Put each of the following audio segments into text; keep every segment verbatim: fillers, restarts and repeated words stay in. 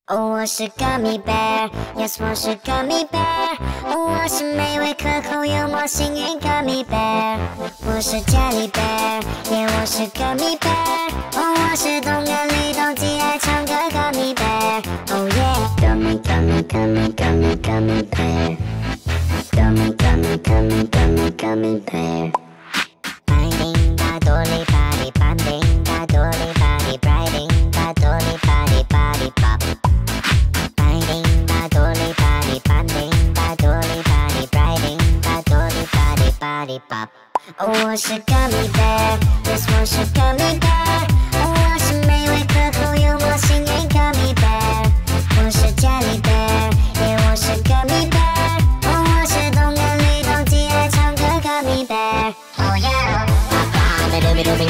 哦，我是 Gummy Bear，Yes， 我是 Gummy Bear。哦，我是美味可口幽默幸运 Gummy Bear。我是 Jelly Bear，Yeah， 我是 Gummy Bear。哦，我是动感律动极爱唱歌 Gummy Bear。Oh yeah，Gummy Gummy Gummy Gummy Gummy Bear。Gummy Gummy Gummy Gummy Gummy Bear。白叮哒哆哩吧哩，班叮哒哆哩吧哩，白叮哒哆哩吧哩吧哩吧。白叮哒哆哩吧哩，班叮哒哆哩吧哩，白叮哒哆哩吧哩吧哩吧。哦，我是 Gummy Bear，Yes， 我是 Gummy Bear。哦，我是美味可口幽默幸运 Gummy Bear。我是 Jelly Bear，Yeah， 我是 Gummy Bear。哦，我是动感律动极爱唱歌 Gummy Bear。Oh yeah。Gummy Bear，Yes，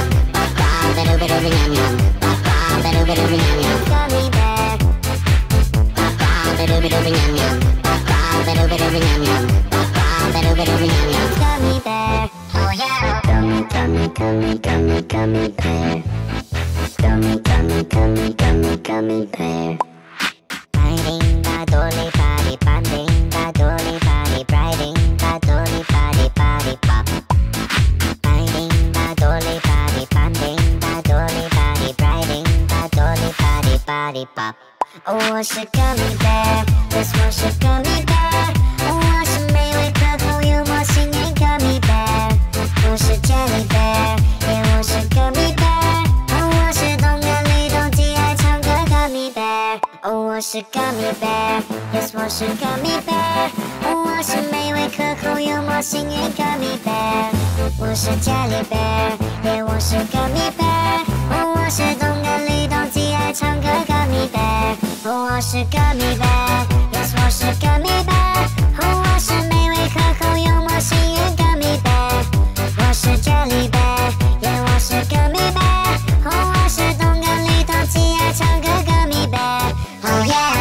我是 Gummy Bear。哦，我是美味可口幽默幸运 Gummy Bear。我是 Jelly Bear，Yeah， 我是 Gummy Bear。哦，我是动感律动极爱唱歌 Gummy Bear。哦，我是 Gummy Bear，Yes， 我是 Gummy Bear。哦，我是美味可口幽默幸运 Gummy Bear。我是 Jelly Bear，Yeah， 我是 Gummy Bear。哦，我是动感律动极爱唱歌 Gummy Bear。哦，我是 Gummy Bear，Yes， 我是 Gummy Bear。哦，我是美味可口幽默幸运 Gummy Bear。我是 Jelly Bear，Yeah， 我是 Gummy Bear。哦，我是动感律动极爱唱歌 Gummy Bear。Oh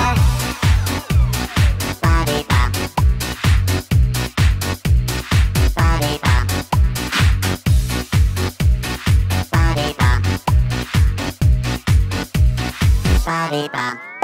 yeah。Body pop。Body pop。Body pop。Body pop。